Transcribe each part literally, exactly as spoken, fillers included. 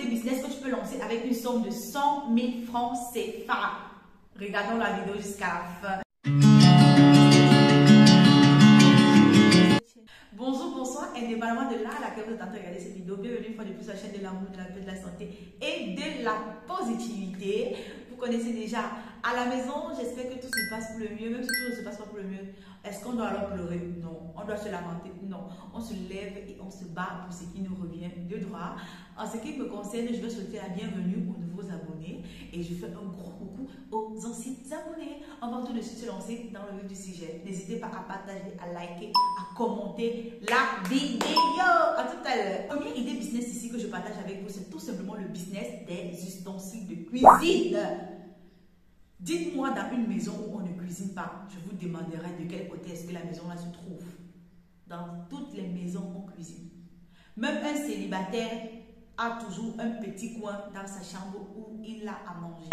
idées business que tu peux lancer avec une somme de cent mille francs C F A. Regardons la vidéo jusqu'à la fin. Bonjour, bonsoir, indépendamment de là à laquelle vous êtes en train de regarder cette vidéo, bienvenue une fois de plus sur la chaîne de l'amour, de la paix, de la santé et de la positivité. Vous connaissez déjà à la maison, j'espère que tout se passe pour le mieux, même si tout ne se passe pas pour le mieux. Est-ce qu'on doit alors pleurer? Non. On doit se lamenter? Non. On se lève et on se bat pour ce qui nous revient de droit. En ce qui me concerne, je vais souhaiter la bienvenue aux nouveaux abonnés et je fais un gros coucou aux anciens abonnés. On va tout de suite se lancer dans le vif du sujet. N'hésitez pas à partager, à liker, à commenter la vidéo. À tout à l'heure. Première idée business ici que je partage avec vous, c'est tout simplement le business des ustensiles de cuisine. Dites-moi dans une maison où on ne cuisine pas, je vous demanderai de quel côté est-ce que la maison là se trouve. Dans toutes les maisons, on cuisine. Même un célibataire a toujours un petit coin dans sa chambre où il a à manger.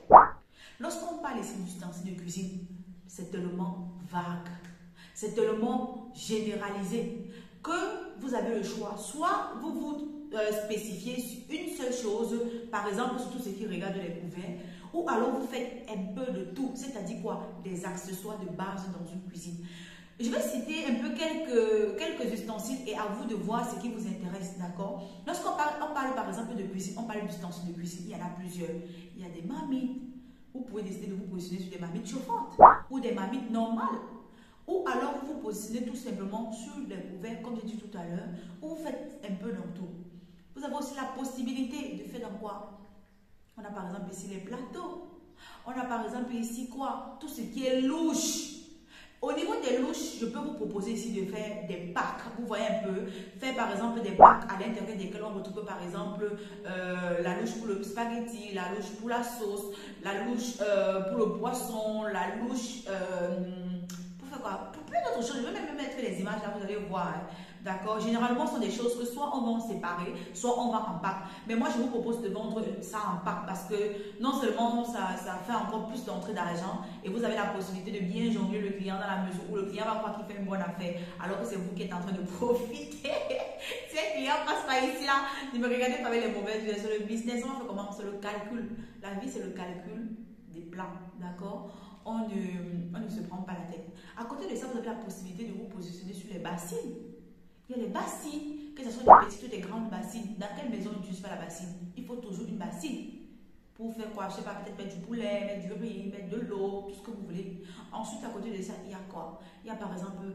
Lorsqu'on parle ici d'ustensiles de cuisine, c'est tellement vague, c'est tellement généralisé que vous avez le choix. Soit vous vous euh, spécifiez sur une seule chose, par exemple sur tout ce qui regarde les couverts, ou alors vous faites un peu de tout, c'est-à-dire quoi? Des accessoires de base dans une cuisine. Je vais citer un peu quelques, quelques ustensiles et à vous de voir ce qui vous intéresse, d'accord? Lorsqu'on parle, on parle par exemple de cuisine, on parle d'ustensiles de cuisine, il y en a plusieurs. Il y a des marmites, vous pouvez décider de vous positionner sur des marmites chauffantes ou des marmites normales. Ou alors vous vous positionnez tout simplement sur les couverts, comme j'ai dit tout à l'heure, ou vous faites un peu dans tout. Vous avez aussi la possibilité de faire dans quoi? On a par exemple ici les plateaux. On a par exemple ici quoi? Tout ce qui est louche. Au niveau des louches, je peux vous proposer ici de faire des packs. Vous voyez un peu, faire par exemple des packs à l'intérieur desquels on retrouve par exemple euh, la louche pour le spaghetti, la louche pour la sauce, la louche euh, pour le poisson, la louche euh, pour faire quoi? Pour plein d'autres choses. Je vais même mettre les images là, vous allez voir. Hein. D'accord? Généralement, ce sont des choses que soit on va en séparer, soit on va en pack. Mais moi, je vous propose de vendre ça en pack parce que non seulement ça, ça fait encore plus d'entrée d'argent et vous avez la possibilité de bien jongler le client dans la mesure où le client va croire qu'il fait une bonne affaire alors que c'est vous qui êtes en train de profiter. Si un client passe par ici, là, ne me regardez pas avec les mauvaises yeux. Sur le business, on fait comment? C'est le calcul. La vie, c'est le calcul des plans. D'accord? On ne, on ne se prend pas la tête. À côté de ça, vous avez la possibilité de vous positionner sur les bassines. Il y a les bassines, que ce soit des petites ou des grandes bassines. Dans quelle maison on n'utilise pas la bassine? Il faut toujours une bassine. Pour faire quoi? Je ne sais pas, peut-être mettre du poulet, mettre du riz, mettre de l'eau, tout ce que vous voulez. Ensuite, à côté de ça, il y a quoi? Il y a par exemple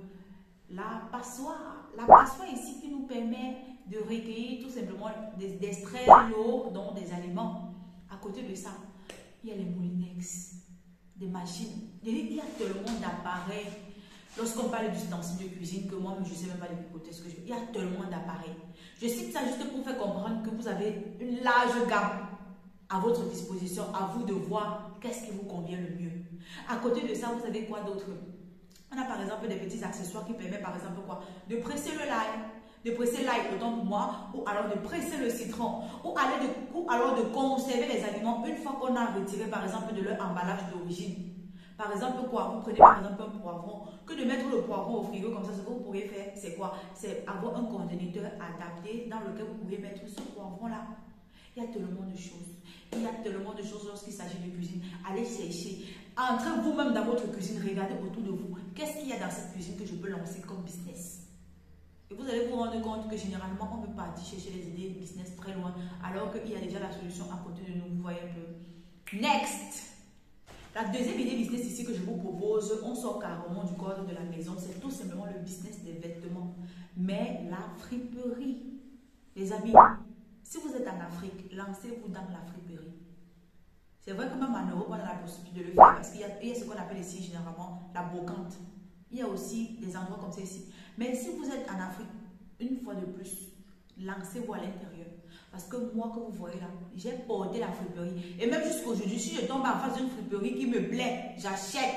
la passoire. La passoire ici qui nous permet de recueillir tout simplement, d'extraire l'eau dans des aliments. À côté de ça, il y a les moulinex, des machines. Il y a tellement d'appareils. Lorsqu'on parle d'ustensiles de cuisine, que moi, je ne sais même pas de côté ce que je veux. Il y a tellement d'appareils. Je cite ça juste pour faire comprendre que vous avez une large gamme à votre disposition, à vous de voir qu'est-ce qui vous convient le mieux. À côté de ça, vous avez quoi d'autre? On a par exemple des petits accessoires qui permettent par exemple quoi? De presser le l'ail, de presser l'ail autant pour moi, ou alors de presser le citron, ou, aller de, ou alors de conserver les aliments une fois qu'on a retiré par exemple de leur emballage d'origine. Par exemple, quoi? Vous prenez par exemple un poivron, que de mettre le poivron au frigo comme ça, ce que vous pourriez faire, c'est quoi? C'est avoir un congéniteur adapté dans lequel vous pourriez mettre ce poivron-là. Il y a tellement de choses. Il y a tellement de choses lorsqu'il s'agit de cuisine. Allez chercher. Entrez vous-même dans votre cuisine, regardez autour de vous. Qu'est-ce qu'il y a dans cette cuisine que je peux lancer comme business? Et vous allez vous rendre compte que généralement, on peut partir chercher les idées de business très loin, alors qu'il y a déjà la solution à côté de nous. Vous voyez un peu. Next! La deuxième idée business ici que je vous propose, on sort carrément du cadre de la maison, c'est tout simplement le business des vêtements. Mais la friperie. Les amis, si vous êtes en Afrique, lancez-vous dans la friperie. C'est vrai que même en Europe, on a la possibilité de le faire parce qu'il y, y a ce qu'on appelle ici généralement la brocante. Il y a aussi des endroits comme ça ici. Mais si vous êtes en Afrique, une fois de plus, lancez-vous à l'intérieur. Parce que moi, que vous voyez là, j'ai porté la friperie. Et même jusqu'aujourd'hui, si je tombe en face d'une friperie qui me plaît, j'achète.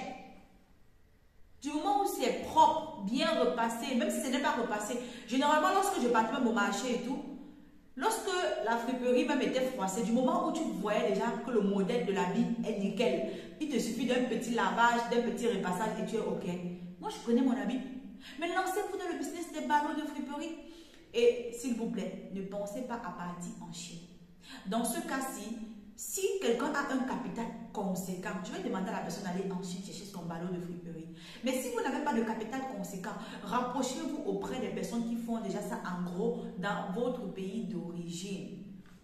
Du moment où c'est propre, bien repassé, même si ce n'est pas repassé. Généralement, lorsque je partais même au marché et tout, lorsque la friperie même était froissée, du moment où tu voyais déjà que le modèle de l'habit est nickel, il te suffit d'un petit lavage, d'un petit repassage et tu es OK. Moi, je prenais mon habit. Mais lancez-vous dans le business des ballons de friperie. Et s'il vous plaît, ne pensez pas à partir en Chine. Dans ce cas-ci, si quelqu'un a un capital conséquent, je vais demander à la personne d'aller en Chine chercher son ballon de friperie. Mais si vous n'avez pas de capital conséquent, rapprochez-vous auprès des personnes qui font déjà ça en gros dans votre pays d'origine.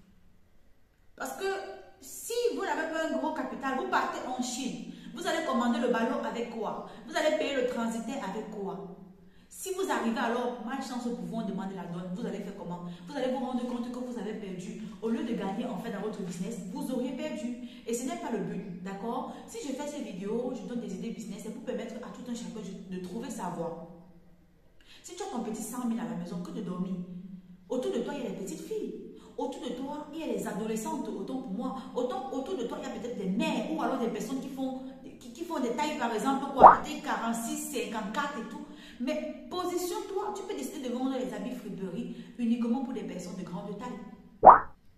Parce que si vous n'avez pas un gros capital, vous partez en Chine, vous allez commander le ballon avec quoi? Vous allez payer le transitaire avec quoi? Si vous arrivez alors, malchance pour vous, on demande la donne, vous allez faire comment? Vous allez vous rendre compte que vous avez perdu. Au lieu de gagner en fait dans votre business, vous auriez perdu. Et ce n'est pas le but, d'accord? Si je fais ces vidéos, je donne des idées business, c'est pour permettre à tout un chacun de trouver sa voie. Si tu as ton petit cent mille à la maison, que de dormir, autour de toi, il y a les petites filles. Autour de toi, il y a les adolescentes, autant pour moi. Autant, autour de toi, il y a peut-être des mères ou alors des personnes qui font, qui, qui font des tailles, par exemple, quoi, quarante-six, cinquante-quatre et tout. Mais positionne-toi, tu peux décider de vendre les habits friperie uniquement pour des personnes de grande taille.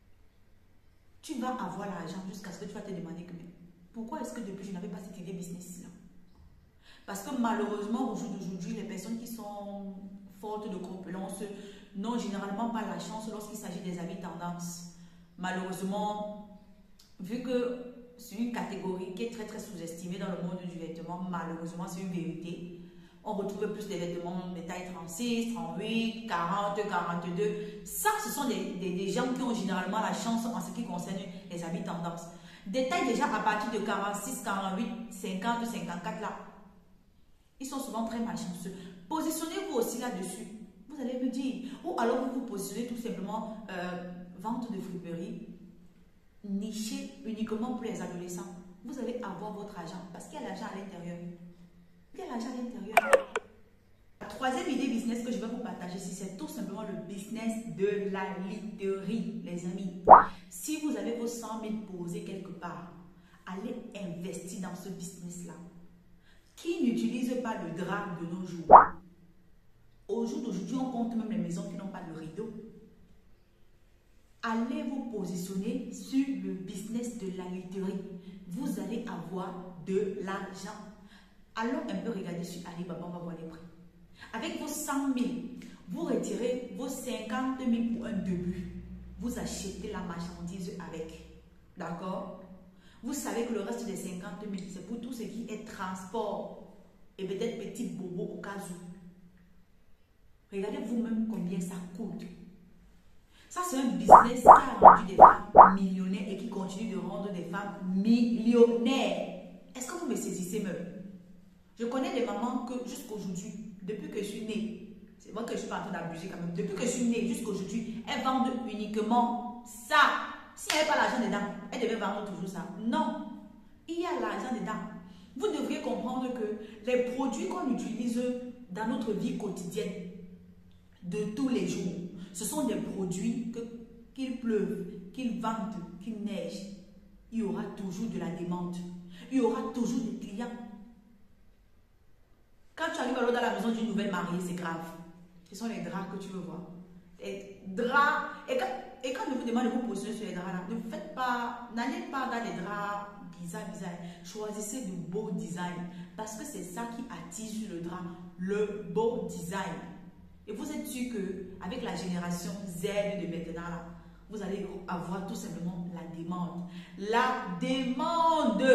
Tu vas avoir l'argent jusqu'à ce que tu vas te demander que, mais pourquoi est-ce que depuis je n'avais pas cette idée business-là? Parce que malheureusement, au jour d'aujourd'hui, les personnes qui sont fortes de corpulence n'ont généralement pas la chance lorsqu'il s'agit des habits tendance. Malheureusement, vu que c'est une catégorie qui est très très sous-estimée dans le monde du vêtement, malheureusement c'est une vérité. On retrouve plus des vêtements de taille trente-six, trente-huit, quarante, quarante-deux. Ça, ce sont des, des, des gens qui ont généralement la chance en ce qui concerne les habits tendance. Des tailles déjà à partir de quarante-six, quarante-huit, cinquante, cinquante-quatre là. Ils sont souvent très malchanceux. Positionnez-vous aussi là-dessus. Vous allez me dire. Ou alors vous vous positionnez tout simplement euh, vente de friperie, niché uniquement pour les adolescents. Vous allez avoir votre argent parce qu'il y a l'argent à l'intérieur. Il y a l'argent à l'intérieur. La troisième idée business que je vais vous partager ici, c'est tout simplement le business de la literie, les amis. Si vous avez vos cent mille posés quelque part, allez investir dans ce business-là. Qui n'utilise pas le drap de nos jours? Au jour d'aujourd'hui, on compte même les maisons qui n'ont pas de rideau. Allez vous positionner sur le business de la literie. Vous allez avoir de l'argent. Allons un peu regarder sur Alibaba, on va voir les prix. Avec vos cent mille, vous retirez vos cinquante mille pour un début. Vous achetez la marchandise avec. D'accord? Vous savez que le reste des cinquante mille, c'est pour tout ce qui est transport et peut-être petit bobo au cas où. Regardez vous-même combien ça coûte. Ça, c'est un business qui a rendu des femmes millionnaires et qui continue de rendre des femmes millionnaires. Est-ce que vous me saisissez même? Je connais des mamans que jusqu'aujourd'hui, depuis que je suis née, c'est vrai que je suis pas en train d'abuser quand même, depuis que je suis née jusqu'aujourd'hui, elles vendent uniquement ça. Si elle n'avait pas l'argent dedans, elle devait vendre toujours ça. Non, il y a l'argent dedans. Vous devriez comprendre que les produits qu'on utilise dans notre vie quotidienne, de tous les jours, ce sont des produits que qu'il pleuve, qu'il vente, qu'il neige, il y aura toujours de la demande. Il y aura toujours des clients. Quand tu arrives alors dans la maison d'une nouvelle mariée, c'est grave. Ce sont les draps que tu veux voir. Les draps. Et quand, et quand je vous demande de vous positionner sur les draps là, ne faites pas, n'allez pas dans les draps bizarres, bizarres. Choisissez de beaux designs. Parce que c'est ça qui attire sur le drap. Le beau design. Et vous êtes sûr qu'avec la génération Z de maintenant, là, vous allez avoir tout simplement la demande. La demande.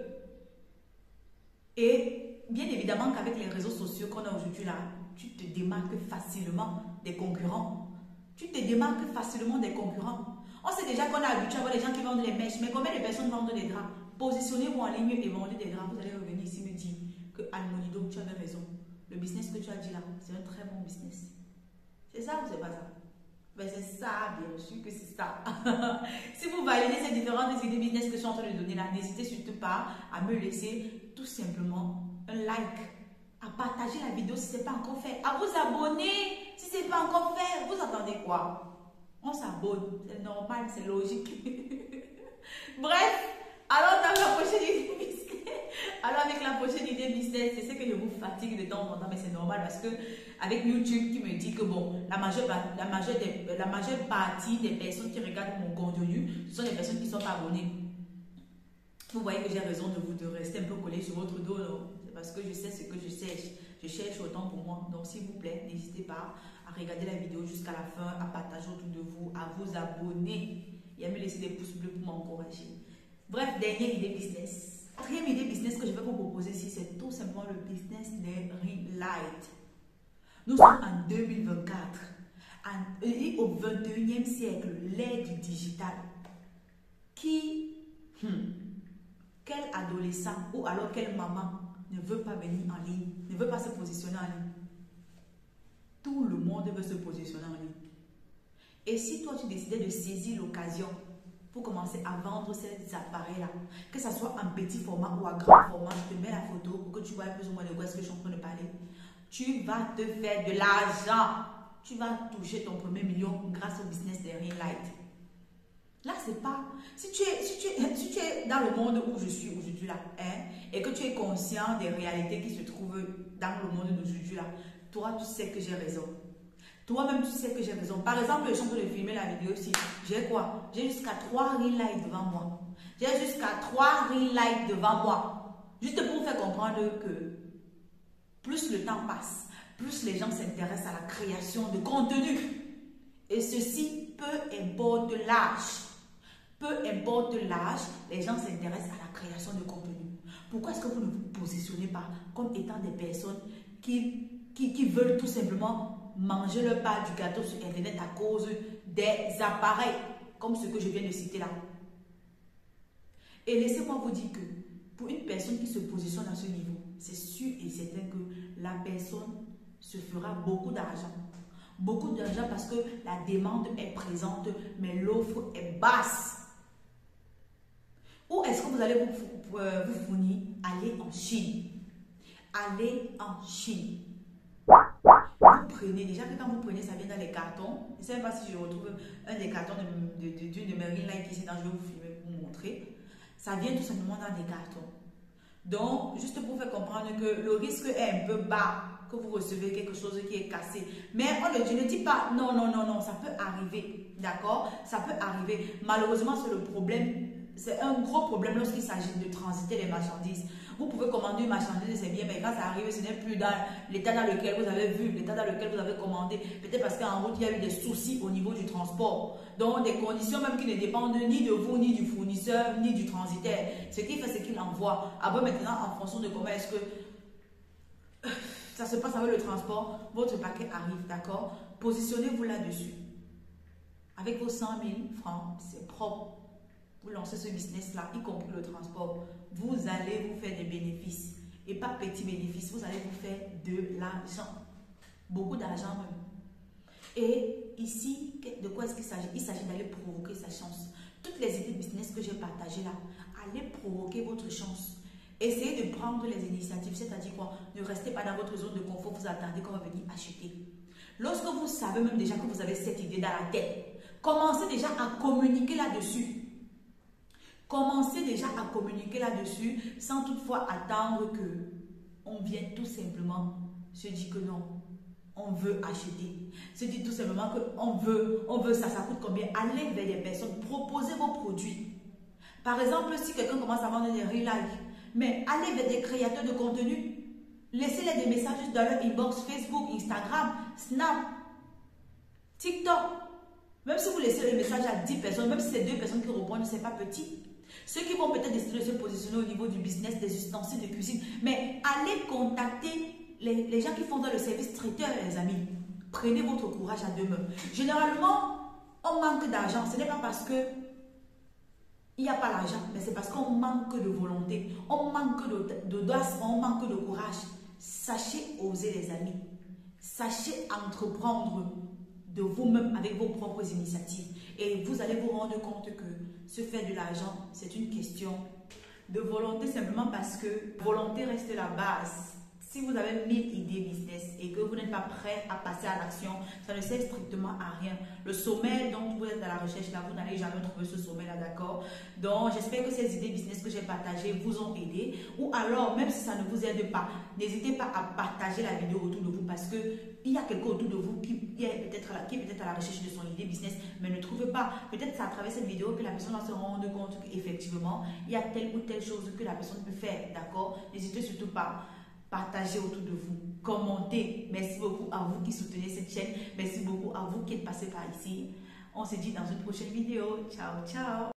Et bien évidemment qu'avec les réseaux sociaux qu'on a aujourd'hui là, tu te démarques facilement des concurrents. Tu te démarques facilement des concurrents. On sait déjà qu'on a habitué à voir les gens qui vendent les mèches, mais combien de personnes vendent des draps? Positionnez-vous en ligne et vendez des draps. Vous allez revenir ici me dire que Almonido, tu avais raison. Le business que tu as dit là, c'est un très bon business. C'est ça ou c'est pas ça? Ben c'est ça, bien sûr que c'est ça. Si vous validez ces différentes idées business que je suis en train de donner là, n'hésitez surtout pas à me laisser tout simplement un like, à partager la vidéo si ce n'est pas encore fait, à vous abonner si ce n'est pas encore fait. Vous attendez quoi? On s'abonne, c'est normal, c'est logique. Bref, alors dans la prochaine idée business. Alors avec la prochaine idée business, c'est ce que je vous fatigue de temps en temps, mais c'est normal parce que avec YouTube qui me dit que bon, la majeure, la, majeure des, la majeure partie des personnes qui regardent mon contenu, ce sont des personnes qui ne sont pas abonnées. Vous voyez que j'ai raison de vous de rester un peu collé sur votre dos, c'est parce que je sais ce que je cherche. Je cherche autant pour moi. Donc s'il vous plaît, n'hésitez pas à regarder la vidéo jusqu'à la fin, à partager autour de vous, à vous abonner. et à me laisser des pouces bleus pour m'encourager. Bref, dernière idée business. Quatrième idée business que je vais vous proposer ici, c'est tout simplement le business des ring lights. Nous sommes en deux mille vingt-quatre, en, et au vingt et unième siècle, l'ère du digital. Qui, hmm, quel adolescent ou alors quelle maman ne veut pas venir en ligne, ne veut pas se positionner en ligne? Tout le monde veut se positionner en ligne. Et si toi tu décidais de saisir l'occasion pour commencer à vendre ces appareils-là, que ce soit en petit format ou à grand format, je te mets la photo pour que tu vois plus ou moins de quoi est-ce que je suis en train de parler. Tu vas te faire de l'argent. Tu vas toucher ton premier million grâce au business des ring lights. Là, c'est pas... Si tu, es, si, tu es, si tu es dans le monde où je suis aujourd'hui là, hein, et que tu es conscient des réalités qui se trouvent dans le monde d'aujourd'hui là, toi, tu sais que j'ai raison. Toi-même, tu sais que j'ai raison. Par exemple, je suis en train de filmer la vidéo ici. J'ai quoi? J'ai jusqu'à trois ring lights devant moi. J'ai jusqu'à trois ring lights devant moi. Juste pour vous faire comprendre que plus le temps passe, plus les gens s'intéressent à la création de contenu. Et ceci, peu importe l'âge. Peu importe l'âge, les gens s'intéressent à la création de contenu. Pourquoi est-ce que vous ne vous positionnez pas comme étant des personnes qui, qui, qui veulent tout simplement manger leur part du gâteau sur Internet à cause des appareils, comme ce que je viens de citer là? Et laissez-moi vous dire que pour une personne qui se positionne à ce niveau, c'est sûr et certain que la personne se fera beaucoup d'argent. Beaucoup d'argent parce que la demande est présente, mais l'offre est basse. Où est-ce que vous allez vous, vous, vous fournir? Allez en Chine. Allez en Chine. Vous prenez, déjà que quand vous prenez, ça vient dans les cartons. Je ne sais pas si je retrouve un des cartons d'une de, de, de, de mes ring lights ici, donc je vais vous filmer pour vous montrer. Ça vient tout simplement dans des cartons. Donc, juste pour vous faire comprendre que le risque est un peu bas que vous recevez quelque chose qui est cassé. Mais on ne, je ne dis pas non, non, non, non, ça peut arriver. D'accord? Ça peut arriver. Malheureusement, c'est le problème. C'est un gros problème lorsqu'il s'agit de transiter les marchandises. Vous pouvez commander une marchandise, c'est bien, mais quand ça arrive, ce n'est plus dans l'état dans lequel vous avez vu, l'état dans lequel vous avez commandé. Peut-être parce qu'en route, il y a eu des soucis au niveau du transport. Donc, des conditions même qui ne dépendent ni de vous, ni du fournisseur, ni du transitaire. Ce qui fait, c'est qu'il envoie. Après, maintenant, en fonction de comment est-ce que ça se passe avec le transport, votre paquet arrive, d'accord? Positionnez-vous là-dessus. Avec vos cent mille francs, c'est propre. Vous lancez ce business-là, y compris le transport, vous allez vous faire des bénéfices. Et pas petits bénéfices, vous allez vous faire de l'argent. Beaucoup d'argent même. Et ici, de quoi est-ce qu'il s'agit? Il s'agit d'aller provoquer sa chance. Toutes les idées business que j'ai partagées là, allez provoquer votre chance. Essayez de prendre les initiatives, c'est-à-dire quoi? Ne restez pas dans votre zone de confort, vous attendez qu'on va venir acheter. Lorsque vous savez même déjà que vous avez cette idée dans la tête, commencez déjà à communiquer là-dessus. Commencez déjà à communiquer là-dessus sans toutefois attendre que on vienne tout simplement se dire que non, on veut acheter. Se dire tout simplement que on veut, on veut ça, ça coûte combien? Allez vers des personnes, proposez vos produits. Par exemple, si quelqu'un commence à vendre des ring lights, mais allez vers des créateurs de contenu. Laissez-les des messages dans leur inbox, Facebook, Instagram, Snap, TikTok. Même si vous laissez les messages à dix personnes, même si c'est deux personnes qui répondent, ce n'est pas petit. Ceux qui vont peut-être décider de se positionner au niveau du business, des ustensiles de cuisine. Mais allez contacter les, les gens qui font dans le service traiteur, les amis. Prenez votre courage à deux mains. Généralement, on manque d'argent. Ce n'est pas parce que il n'y a pas l'argent, mais c'est parce qu'on manque de volonté. On manque d'audace, on manque de courage. Sachez oser, les amis. Sachez entreprendre de vous-même avec vos propres initiatives. Et vous allez vous rendre compte que se faire de l'argent, c'est une question de volonté, simplement parce que volonté reste la base. Si vous avez mille idées business et que vous n'êtes pas prêt à passer à l'action, ça ne sert strictement à rien. Le sommet dont vous êtes à la recherche là, vous n'allez jamais trouver ce sommet là, d'accord? Donc, j'espère que ces idées business que j'ai partagées vous ont aidé. Ou alors, même si ça ne vous aide pas, n'hésitez pas à partager la vidéo autour de vous, parce que il y a quelqu'un autour de vous qui est peut-être qui est peut-être à la recherche de son idée business, mais ne trouve pas. Peut-être c'est à travers cette vidéo que la personne va se rendre compte qu'effectivement, il y a telle ou telle chose que la personne peut faire, d'accord? N'hésitez surtout pas. Partagez autour de vous, commentez. Merci beaucoup à vous qui soutenez cette chaîne. Merci beaucoup à vous qui êtes passé par ici. On se dit dans une prochaine vidéo. Ciao, ciao.